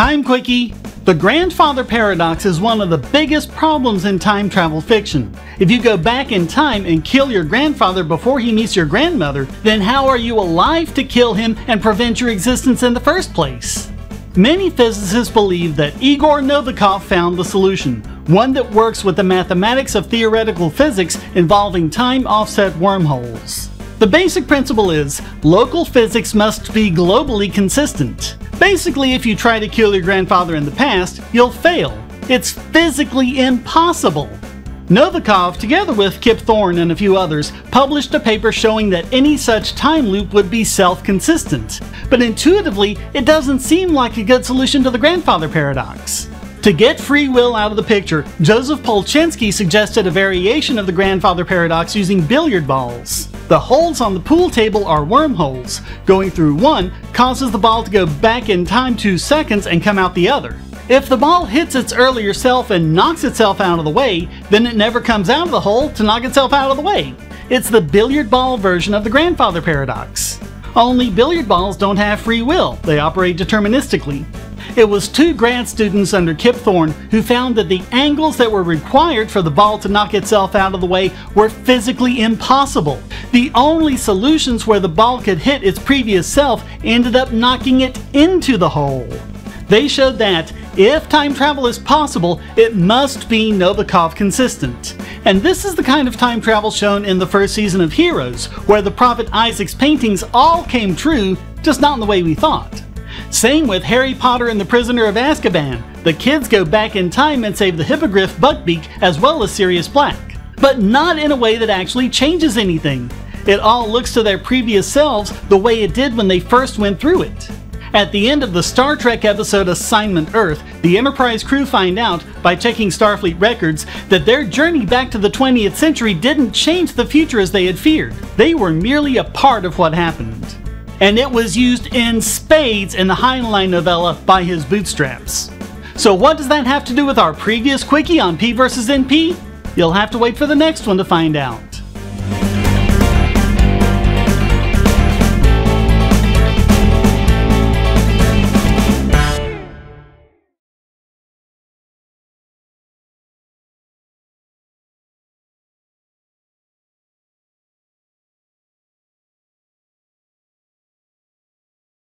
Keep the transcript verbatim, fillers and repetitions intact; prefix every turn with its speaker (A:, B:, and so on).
A: Time Quickie! The grandfather paradox is one of the biggest problems in time travel fiction. If you go back in time and kill your grandfather before he meets your grandmother, then how are you alive to kill him and prevent your existence in the first place? Many physicists believe that Igor Novikov found the solution, one that works with the mathematics of theoretical physics involving time offset wormholes. The basic principle is, local physics must be globally consistent. Basically, if you try to kill your grandfather in the past, you'll fail. It's physically impossible. Novikov, together with Kip Thorne and a few others, published a paper showing that any such time loop would be self-consistent. But intuitively, it doesn't seem like a good solution to the grandfather paradox. To get free will out of the picture, Joseph Polchinski suggested a variation of the grandfather paradox using billiard balls. The holes on the pool table are wormholes. Going through one causes the ball to go back in time two seconds and come out the other. If the ball hits its earlier self and knocks itself out of the way, then it never comes out of the hole to knock itself out of the way. It's the billiard ball version of the grandfather paradox. Only billiard balls don't have free will, they operate deterministically. It was two grad students under Kip Thorne who found that the angles that were required for the ball to knock itself out of the way were physically impossible. The only solutions where the ball could hit its previous self ended up knocking it into the hole. They showed that, if time travel is possible, it must be Novikov consistent. And this is the kind of time travel shown in the first season of Heroes, where the Prophet Isaac's paintings all came true, just not in the way we thought. Same with Harry Potter and the Prisoner of Azkaban. The kids go back in time and save the Hippogriff Buckbeak as well as Sirius Black. But not in a way that actually changes anything. It all looks to their previous selves the way it did when they first went through it. At the end of the Star Trek episode Assignment Earth, the Enterprise crew find out, by checking Starfleet records, that their journey back to the twentieth century didn't change the future as they had feared. They were merely a part of what happened. And it was used in spades in the Heinlein novella By His Bootstraps. So what does that have to do with our previous quickie on P versus N P? You'll have to wait for the next one to find out.